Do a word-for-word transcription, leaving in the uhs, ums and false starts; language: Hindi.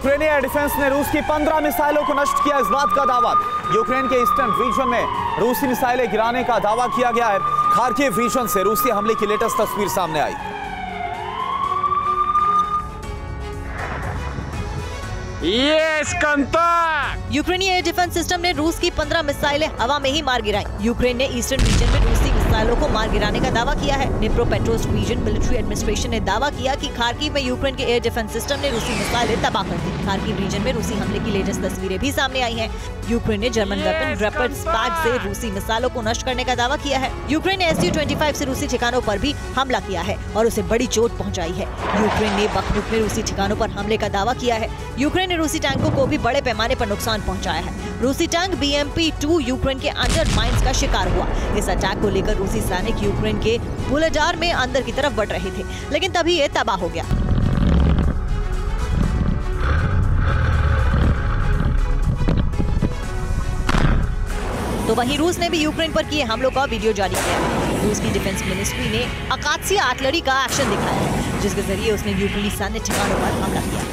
यूक्रेनी एयर डिफेंस ने रूस की पंद्रह मिसाइलों को नष्ट किया, इस बात का दावा। यूक्रेन के ईस्टर्न रीजन में रूसी मिसाइलें गिराने का दावा किया गया है। खार्किव रीजन से रूसी हमले की लेटेस्ट तस्वीर सामने आई। Yes, contact! यूक्रेनी एयर डिफेंस सिस्टम ने रूस की पंद्रह मिसाइलें हवा में ही मार गिराई। यूक्रेन ने ईस्टर्न रीजन में रूसी मिसाइलों को मार गिराने का दावा किया है। निप्रोपेट्रोव्स्क रीजन मिलिट्री एडमिनिस्ट्रेशन ने दावा किया कि खार्किव में यूक्रेन के एयर डिफेंस सिस्टम ने रूसी मिसाइलें तबाह कर दी। खार्किव रीजन में रूसी हमले की लेटेस्ट तस्वीरें भी सामने आई हैं। यूक्रेन ने जर्मन वेपन रैपिड स्पैग से रूसी मिसाइलों को नष्ट करने का दावा किया है। यूक्रेन ने एस यू पच्चीस से रूसी ठिकानों पर भी हमला किया है और उसे बड़ी चोट पहुंचाई है। यूक्रेन ने बखमुख में रूसी ठिकानों पर हमले का दावा किया है। यूक्रेन ने रूसी टैंकों को भी बड़े पैमाने पर नुकसान पहुंचाया है। रूसी tank B M P two Ukraine के अंडर माइंस का शिकार हुआ। इस अटैक को लेकर रूसी सैनिक यूक्रेन के वोलोडार में अंदर की तरफ बढ़ रहे थे, लेकिन तभी ये तबाह हो गया। तो वहीं रूस ने भी यूक्रेन पर किए हमलों का वीडियो जारी किया है। रूस की डिफेंस मिनिस्ट्री ने अकात्सिया आर्टिलरी का एक्शन दिखाया है, जिसके जरिए उसने यूक्रेनी सैन्य ठिकानों पर हमला किया।